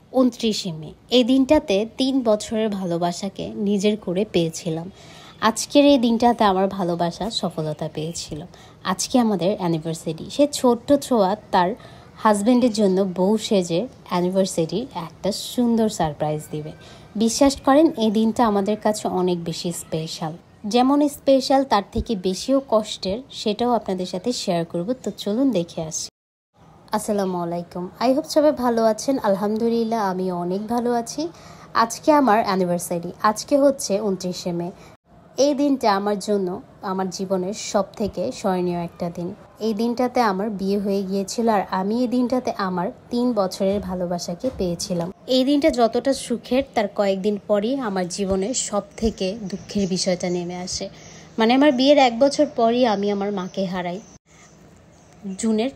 29 মে এই দিনটাতে 3 বছরের ভালোবাসাকে নিজের করে পেয়েছিলাম। আজকের এই দিনটাতে আমার ভালোবাসা সফলতা পেয়েছিল। আজকে আমাদের অ্যানিভার্সারি। সে ছোট্ট ছোঁয়া তার হাজব্যান্ডের জন্য বউ সেজে অ্যানিভার্সারির একটা সুন্দর সারপ্রাইজ দিবে। বিশ্বাস করেন এই দিনটা আমাদের কাছে অনেক বেশি স্পেশাল। যেমন স্পেশাল তার থেকে বেশিও কষ্টের, সেটাও আপনাদের সাথে শেয়ার করব। তো চলুন দেখে আসি। আসসালামু আলাইকুম। আই হোপ সবাই ভালো আছেন। আলহামদুলিল্লাহ আমি অনেক ভালো আছি। আজকে আমার অ্যানিভার্সারি। আজকে হচ্ছে 29 মে। এই দিনটা আমার জন্য আমার জীবনের সব থেকে স্মরণীয় একটা দিন। এই দিনটাতে আমার বিয়ে হয়ে গিয়েছিল আর আমি এই দিনটাতে আমার 3 বছরের ভালোবাসাকে পেয়েছিলাম। এই দিনটা যতটা সুখের তার কয়েকদিন পরই আমার জীবনের সব থেকে দুঃখের বিষয়টা নেমে আসে। মানে আমার বিয়ের 1 বছর পরই আমি আমার মাকে হারাই। জুনের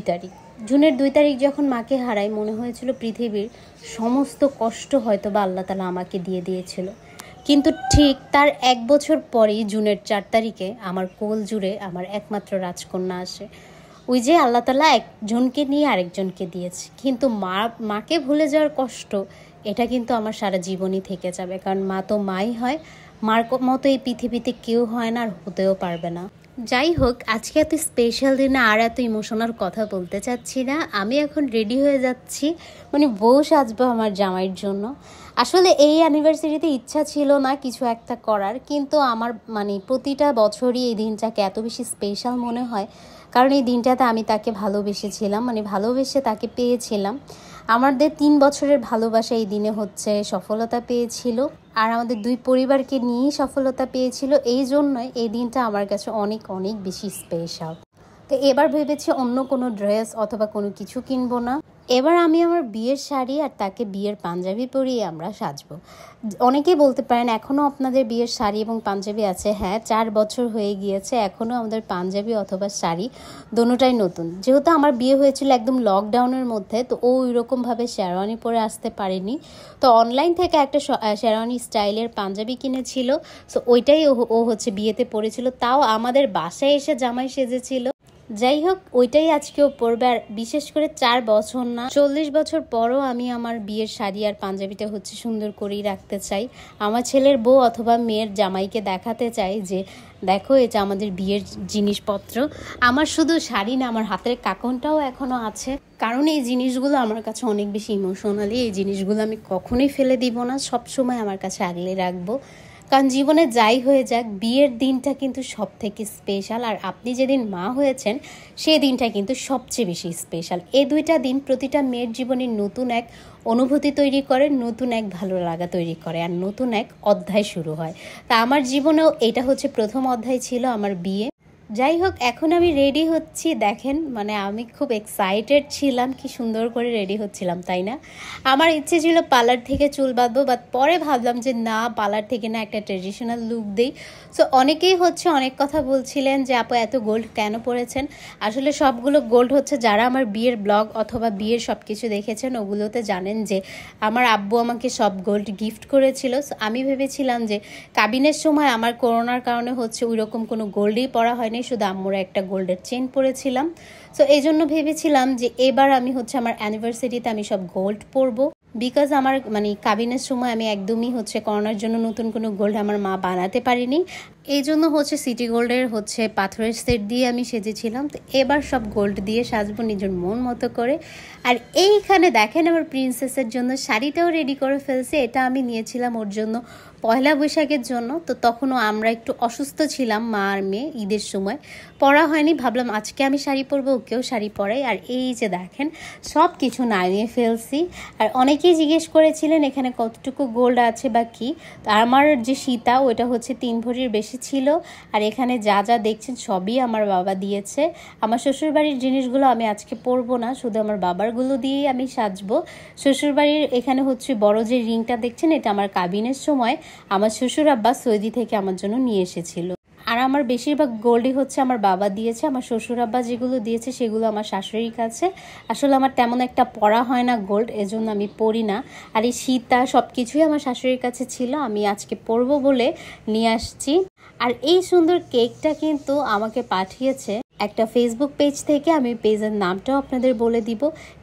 2 তারিখ যখন মাকে হারাই মনে হয়েছিল পৃথিবীর সমস্ত কষ্ট হয়তো বা আল্লাহ তাআলা আমাকে দিয়ে দিয়েছিল। কিন্তু ঠিক তার 1 বছর পরেই জুনের 4 তারিখে আমার কোল জুড়ে আমার একমাত্র রাজকন্যা আসে। ওই যে আল্লাহ তাআলা একজনকে নিয়ে আরেকজনকে দিয়েছে, কিন্তু মাকে ভুলে যাওয়ার কষ্ট এটা কিন্তু আমার সারা জীবনই থেকে যাবে। কারণ মা তো মাই হয়, মার মতো এই পৃথিবীতে কেউ হয় না আর হতেও পারবে না। যাই হোক, আজকে এত স্পেশাল দিনে আর এত ইমোশনাল কথা বলতে চাচ্ছি না। আমি এখন রেডি হয়ে যাচ্ছি, মানে বউ সাজবো আমার জামাইয়ের জন্য। আসলে এই অ্যানিভার্সারিতে ইচ্ছা ছিল না কিছু একটা করার, কিন্তু আমার মানে প্রতিটা বছরই এই দিনটাকে এত বেশি স্পেশাল মনে হয়, কারণ এই দিনটাতে আমি তাকে ভালোবেসেছিলাম, মানে ভালোবেসে তাকে পেয়েছিলাম। আমাদের 3 বছরের ভালোবাসা এই দিনে হচ্ছে সফলতা পেয়েছিল, আর আমাদের 2 পরিবারকে নিয়েই সফলতা পেয়েছিল। এই জন্যই এই দিনটা আমার কাছে অনেক অনেক বেশি স্পেশাল। তো এবার ভেবেছি অন্য কোনো ড্রেস অথবা কোনো কিছু কিনবো না। এবার আমি আমার বিয়ের শাড়ি আর তাকে বিয়ের পাঞ্জাবি পরিয়ে আমরা সাজবো। অনেকেই বলতে পারেন এখনও আপনাদের বিয়ের শাড়ি এবং পাঞ্জাবি আছে। হ্যাঁ, 4 বছর হয়ে গিয়েছে, এখনও আমাদের পাঞ্জাবি অথবা শাড়ি দোনোটাই নতুন। যেহেতু আমার বিয়ে হয়েছিল একদম লকডাউনের মধ্যে, তো ও ওইরকমভাবে শেরওয়ানি পরে আসতে পারেনি, তো অনলাইন থেকে একটা শেরওয়ানি স্টাইলের পাঞ্জাবি কিনেছিল। সো ওইটাই ও হচ্ছে বিয়েতে পরেছিল, তাও আমাদের বাসায় এসে জামাই সেজেছিল। যাই হোক, ওইটাই আজকেও পরবে। আর বিশেষ করে 4 বছর না 40 বছর পরও আমি আমার বিয়ের শাড়ি আর পাঞ্জাবিটা হচ্ছে সুন্দর করেই রাখতে চাই। আমার ছেলের বউ অথবা মেয়ের জামাইকে দেখাতে চাই যে দেখো এটা আমাদের বিয়ের জিনিসপত্র। আমার শুধু শাড়ি না, আমার হাতের কাকনটাও এখনও আছে, কারণ এই জিনিসগুলো আমার কাছে অনেক বেশি ইমোশনালি। এই জিনিসগুলো আমি কখনোই ফেলে দিব না, সবসময় আমার কাছে আগলে রাখবো। কারণ জীবনে যাই হয়ে যাক, বিয়ের দিনটা কিন্তু সব থেকে স্পেশাল। আর আপনি যেদিন মা হয়েছেন সেই দিনটা কিন্তু সবচেয়ে বেশি স্পেশাল। এই 2টা দিন প্রতিটা মেয়ের জীবনে নতুন এক অনুভূতি তৈরি করে, নতুন এক ভালো লাগা তৈরি করে, আর নতুন এক অধ্যায় শুরু হয়। তা আমার জীবনেও এটা হচ্ছে প্রথম অধ্যায় ছিল আমার বিয়ে। যাই হোক, এখন আমি রেডি হচ্ছি। দেখেন, মানে আমি খুব এক্সাইটেড ছিলাম, কি সুন্দর করে রেডি হচ্ছিলাম, তাই না? আমার ইচ্ছে ছিল পার্লার থেকে চুল বাঁধবো, বাট পরে ভাবলাম যে না, পার্লার থেকে না, একটা ট্রেডিশনাল লুক দিই। সো অনেকেই হচ্ছে অনেক কথা বলছিলেন যে আপু এত গোল্ড কেন পরেছেন। আসলে সবগুলো গোল্ড হচ্ছে, যারা আমার বিয়ের ব্লগ অথবা বিয়ের সব কিছু দেখেছেন ওগুলোতে জানেন যে আমার আব্বু আমাকে সব গোল্ড গিফট করেছিল। সো আমি ভেবেছিলাম যে কাবিনের সময় আমার করোনার কারণে হচ্ছে ওই রকম কোনো গোল্ডই পরা হয়নি, শুধু আম্মুরা একটা গোল্ডের চেন পরেছিলাম। সো এই জন্য ভেবেছিলাম যে এবার আমি হচ্ছে আমার অ্যানিভার্সারিতে আমি সব গোল্ড পরবো। বিকজ আমার মানে কাবিনের সময় আমি একদমই হচ্ছে করোনার জন্য নতুন কোনো গোল্ড আমার মা বানাতে পারিনি। এই জন্য হচ্ছে সিটি গোল্ডের হচ্ছে পাথরের সেট দিয়ে আমি সেজেছিলাম। তো এবার সব গোল্ড দিয়ে সাজবো নিজের মন মতো করে। আর এইখানে দেখেন আমার প্রিন্সেসের জন্য শাড়িটাও রেডি করে ফেলছে। এটা আমি নিয়েছিলাম ওর জন্য পয়লা বৈশাখের জন্য। তো তখনও আমরা একটু অসুস্থ ছিলাম, মা আর মেয়ে, ঈদের সময় পরা হয়নি। ভাবলাম আজকে আমি শাড়ি পরবো, ওকেও শাড়ি পরাই। আর এই যে দেখেন সব কিছু নামিয়ে ফেলছি। আর অনেকেই জিজ্ঞেস করেছিলেন এখানে কতটুকু গোল্ড আছে বা কি। আমার যে সীতা ওটা হচ্ছে 3 ভরির বেশি ছিল। আর এখানে যা যা দেখছেন সবই আমার বাবা দিয়েছে। আমার শ্বশুরবাড়ির জিনিসগুলো আমি আজকে পরবো না, শুধু আমার বাবারগুলো দিয়েই আমি সাজবো। শ্বশুরবাড়ির এখানে হচ্ছে বড় যে রিংটা দেখছেন, এটা আমার কাবিনের সময় আমার শ্বশুর আব্বা সৌদি থেকে আমার জন্য নিয়ে এসেছিল। আর আমার বেশিরভাগ গোল্ডই হচ্ছে আমার বাবা দিয়েছে। আমার শ্বশুর আব্বা যেগুলো দিয়েছে সেগুলো আমার শাশুড়ির কাছে। আসলে আমার তেমন একটা পরা হয় না গোল্ড, এজন্য আমি পরি না। আর এই সীতা সব কিছুই আমার শাশুড়ির কাছে ছিল, আমি আজকে পরবো বলে নিয়ে আসছি। আর এই সুন্দর কেকটা কিন্তু আমাকে পাঠিয়েছে একটা ফেসবুক পেজ থেকে। আমি পেজের নামটাও আপনাদের বলে দিব।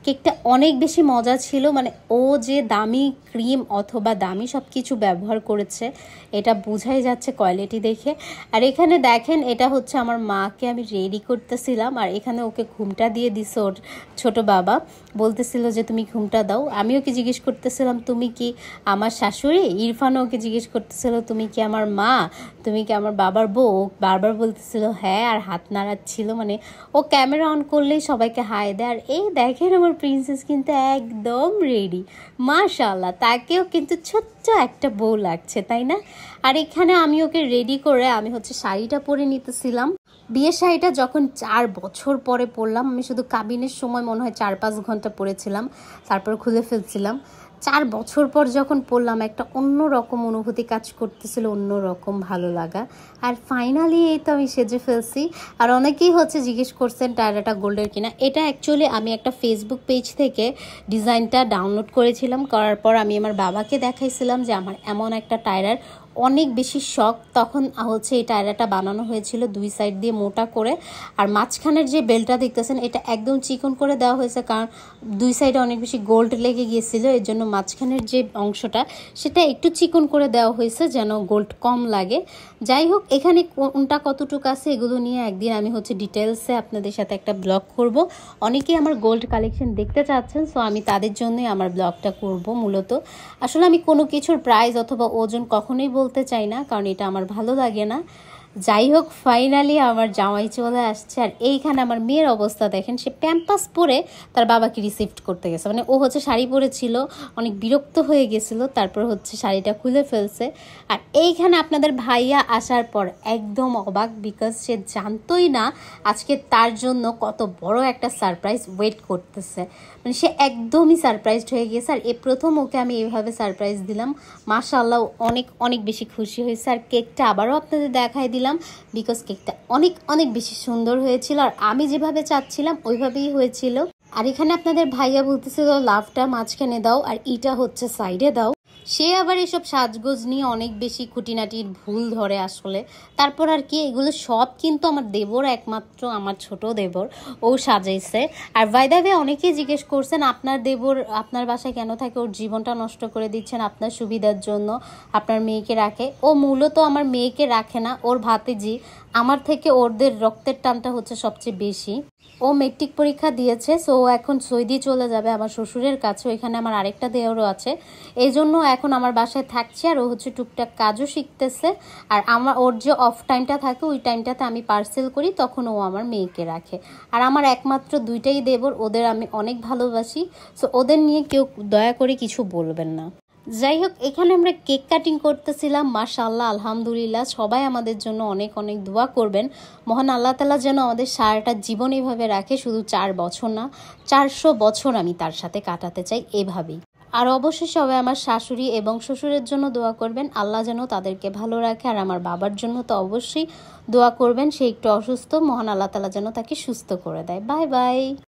কেকটা অনেক বেশি মজা ছিল, মানে ও যে দামি ক্রিম অথবা দামি সব কিছু ব্যবহার করেছে এটা বোঝাই যাচ্ছে কোয়ালিটি দেখে। আর এখানে দেখেন এটা হচ্ছে আমার মাকে আমি রেডি করতেছিলাম, আর এখানে ওকে ঘুমটা দিয়ে দিছে ওর ছোট বাবা, বলতেছিল যে তুমি ঘুমটা দাও। আমি ওকে জিজ্ঞেস করতেছিলাম তুমি কি আমার শাশুড়ি, ইরফানও ওকে জিজ্ঞেস করতেছিল তুমি কি আমার মা, তুমি কি আমার বাবার বউ, বারবার বলতেছিল হ্যাঁ, আর হাত নাড়াচ্ছিল, মানে ও ক্যামেরা অন করলেই সবাইকে হাই দেয়। আর এই দেখেন আমার প্রিন্সেস কিন্তু একদম রেডি, মাশাআল্লাহ, তাকেও কিন্তু ছোট্ট একটা বউ লাগছে, তাই না? আর এখানে আমি ওকে রেডি করে আমি হচ্ছে শাড়িটা পরে নিতেছিলাম। বিয়ের শাড়িটা যখন 4 বছর পরে পরলাম, আমি শুধু কাবিনের সময় মনে হয় 4-5 ঘন্টা পরেছিলাম, তারপর খুলে ফেলছিলাম। 4 বছর পর যখন পরলাম একটা অন্য রকম অনুভূতি কাজ করতেছিল, অন্য রকম ভালো লাগা। আর ফাইনালি এই তো আমি সেজে ফেলছি। আর অনেকেই হচ্ছে জিজ্ঞেস করছেন টায়রাটা গোল্ডের কিনা। এটা অ্যাকচুয়ালি আমি একটা ফেসবুক পেজ থেকে ডিজাইনটা ডাউনলোড করেছিলাম, করার পর আমি আমার বাবাকে দেখাইছিলাম যে আমার এমন একটা টায়রার অনেক বেশি শখ। তখন হচ্ছে এই টায়রাটা বানানো হয়েছিল 2 সাইড দিয়ে মোটা করে, আর মাঝখানের যে বেলটা দেখতেছেন এটা একদম চিকন করে দেওয়া হয়েছে, কারণ 2 সাইডে অনেক বেশি গোল্ড লেগে গিয়েছিল, এর জন্য মাঝখানের যে অংশটা সেটা একটু চিকন করে দেওয়া হয়েছে যেন গোল্ড কম লাগে। যাই হোক, এখানে কোনটা কতটুকু আছে এগুলো নিয়ে একদিন আমি হচ্ছে ডিটেলসে আপনাদের সাথে একটা ব্লগ করব। অনেকেই আমার গোল্ড কালেকশন দেখতে চাচ্ছেন, সো আমি তাদের জন্যই আমার ব্লগটা করব। মূলত আসলে আমি কোনো কিছুর প্রাইস অথবা ওজন কখনোই বলতে চাই না, কারণ এটা আমার ভালো লাগে না। যাই হোক, ফাইনালি আমার জামাই চলে আসছে। আর এইখানে আমার মেয়ের অবস্থা দেখেন, সে প্যাম্পাস পরে তার বাবাকে রিসিভ করতে গেছে, মানে ও হচ্ছে শাড়ি পরেছিল, অনেক বিরক্ত হয়ে গেছিল, তারপর হচ্ছে শাড়িটা খুলে ফেলছে। আর এইখানে আপনাদের ভাইয়া আসার পর একদম অবাক, বিকজ সে জানতোই না আজকে তার জন্য কত বড় একটা সারপ্রাইজ ওয়েট করতেছে, মানে সে একদমই সারপ্রাইজড হয়ে গেছে। আর প্রথম ওকে আমি এইভাবে সারপ্রাইজ দিলাম, মাশাআল্লাহ অনেক অনেক বেশি খুশি হয়েছে। আর কেকটা আবারও আপনাদের দেখাই দিলাম, বিকজ কেকটা অনেক অনেক বেশি সুন্দর হয়েছিল, আর আমি যেভাবে চাচ্ছিলাম ওইভাবেই হয়েছিল। আর এখানে আপনাদের ভাইয়া বলতেছিল লাভটা মাঝখানে দাও আর ইটা হচ্ছে সাইডে দাও। সে আবার এসব সাজগোজ নিয়ে অনেক বেশি খুঁটিনাটির ভুল ধরে আসলে। তারপর আর কি, এগুলো সব কিন্তু আমার দেবর, একমাত্র আমার ছোট দেবর, ও সাজাইছে। আর বাই দ্য ওয়ে অনেকেই জিজ্ঞেস করছেন আপনার দেবর আপনার বাসায় কেন থাকে, ওর জীবনটা নষ্ট করে দিচ্ছেন আপনার সুবিধার জন্য, আপনার মেয়েকে রাখে। ও মূলত আমার মেয়েকে রাখে না, ওর ভাতিজি, আমার থেকে ওদের রক্তের টানটা হচ্ছে সবচেয়ে বেশি। ও মেট্রিক পরীক্ষা দিয়েছে, সো ও এখন সৌদি চলে যাবে আমার শ্বশুরের কাছে, ওইখানে আমার আরেকটা দেওরও আছে, এই জন্য এখন আমার বাসায় থাকছে। আর ও হচ্ছে টুকটাক কাজও শিখতেছে। আর ওর যে অফ টাইমটা থাকে ওই টাইমটাতে আমি পার্সেল করি, তখন ও আমার মেয়েকে রাখে। আর আমার একমাত্র 2টাই দেবর, ওদের আমি অনেক ভালোবাসি, সো ওদের নিয়ে কেউ দয়া করে কিছু বলবেন না। যাই হোক, এখানে আমরা কেক কাটিং করতেছিলাম, মাশাআল্লাহ আলহামদুলিল্লাহ, সবাই আমাদের জন্য অনেক অনেক দোয়া করবেন। মহান আল্লাহ তাআলা যেন আমাদের সারাটা জীবন এভাবে রাখে, শুধু 4 বছর না, 400 বছর আমি তার সাথে কাটাতে চাই এভাবেই। আর অবশ্যই সবাই আমার শাশুড়ি এবং শ্বশুরের জন্য দোয়া করবেন, আল্লাহ যেন তাদেরকে ভালো রাখে। আর আমার বাবার জন্য তো অবশ্যই দোয়া করবেন, সে একটু অসুস্থ, মহান আল্লাহ তাআলা যেন তাকে সুস্থ করে দেয়। Bye by.